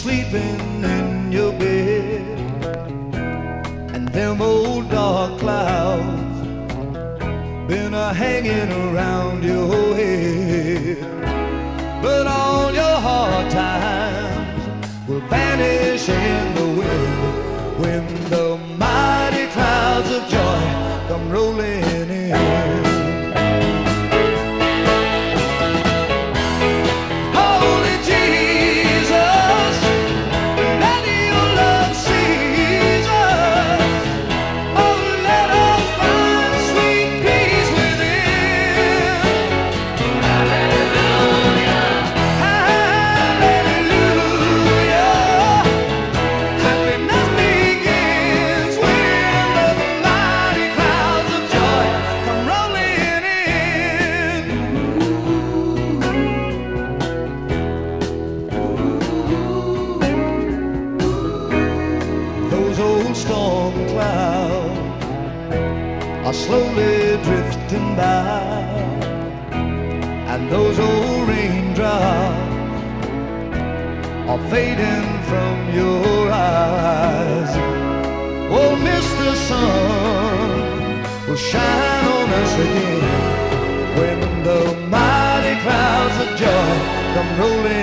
sleeping in your bed, and them old dark clouds been hanging around your head. But all your hard times will vanish in the wind when the mighty clouds of joy come rolling in. Storm clouds are slowly drifting by, and those old raindrops are fading from your eyes. Oh, Mr. Sun will shine on us again when the mighty clouds of joy come rolling